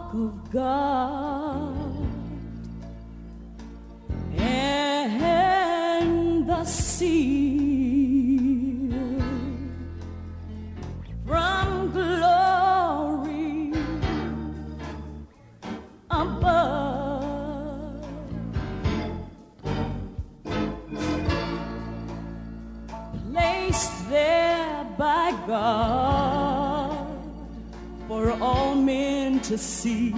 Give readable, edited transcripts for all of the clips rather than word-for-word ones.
ark of God, and the sea from glory above. Placed there by God for all men to see,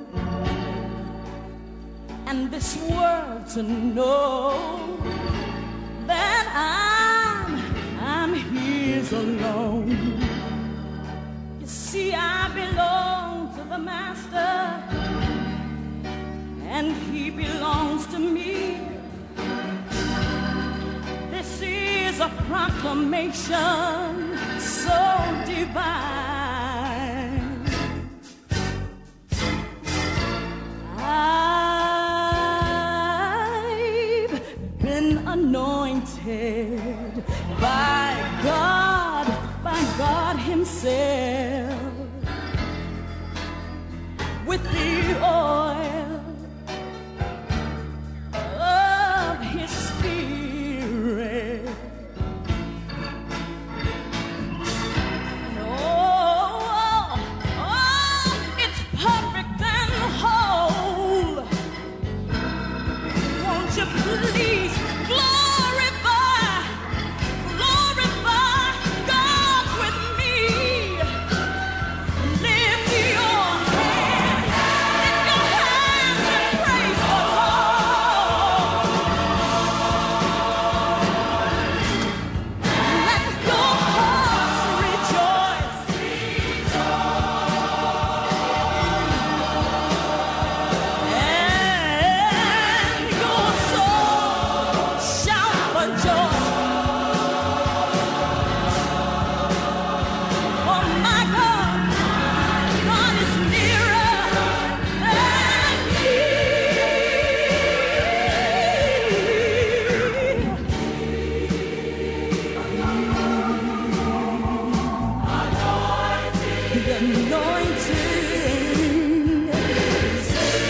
and this world to know that I'm His alone. You see, I belong to the Master, and He belongs to me. This is a proclamation so divine. I've been anointed by God Himself with the oil of His Spirit. It's perfect and whole. Won't you please glorify God with me? Lift your hands and praise the Lord. Let your heart rejoice. And your soul shout for joy. For my God is nearer than He. The anointing is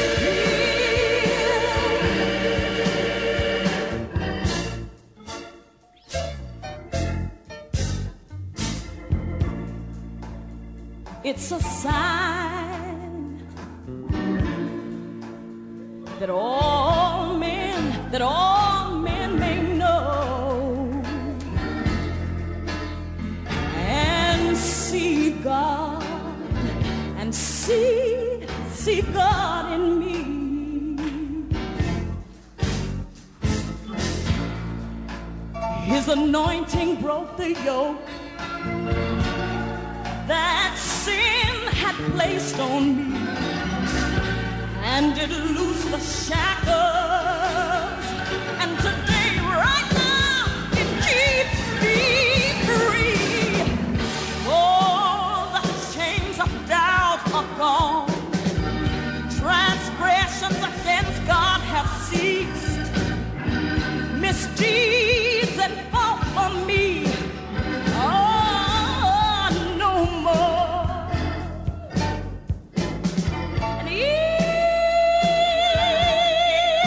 here. It's a sign that all men may know and see God, and see God in me. His anointing broke the yoke that sin had placed on me, and it loosed the shackles, and today, right now, it keeps me free. Oh, the chains of doubt are gone. Transgressions against God have ceased. Misdeeds that fought for me, oh, no more. And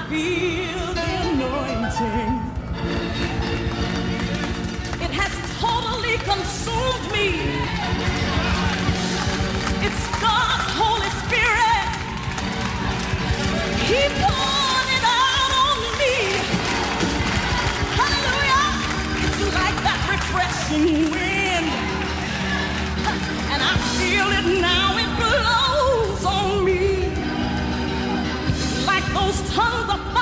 feel the anointing. It has totally consumed me. It's God's Holy Spirit. He poured it out on me. Hallelujah. It's like that refreshing wind. And I feel it now. It blows on me like those tongues of fire.